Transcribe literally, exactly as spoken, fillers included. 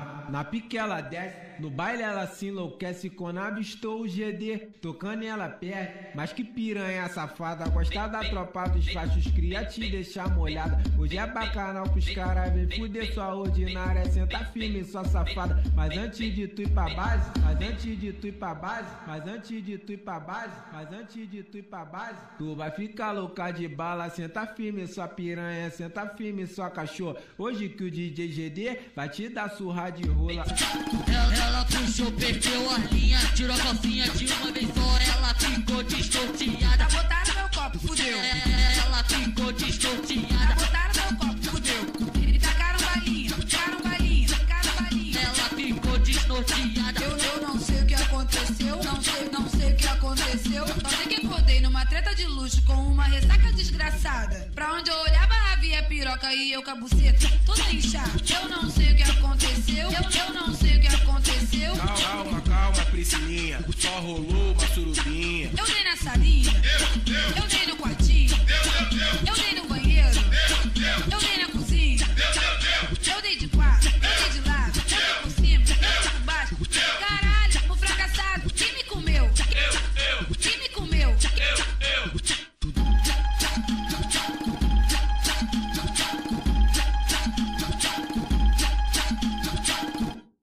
Na pique ela desce, no baile ela se enlouquece. Quando avistou o G D, tocando ela perde. Mas que piranha safada, gostar da tropa dos fachos, cria te deixar molhada. Hoje é bacanal pros caras, vem fuder sua ordinária. Senta firme, sua safada. Mas antes de tu ir pra base, mas antes de tu ir pra base, mas antes de tu ir pra base, mas antes de tu ir pra base, tu vai ficar louca de bala. Senta firme, sua piranha, senta firme, sua cachorra. Hoje que o D J G D vai te dar surra de rola. Ela, ela puxou, perdeu a linha, tirou a calcinha de uma vez só. Ela ficou destorteada. Botaram meu copo, fudeu. Ela ficou destorteada. Botaram meu copo, fudeu. E tacaram balinha, tacaram balinha, tacaram balinha. Ela ficou desnorteada. Eu, eu não sei o que aconteceu, não sei, não sei o que aconteceu. Só sei que acordei numa treta de luxo com uma ressaca desgraçada. Pra onde eu olhava havia piroca e eu com a buceta toda inchada. Eu não sei o que aconteceu.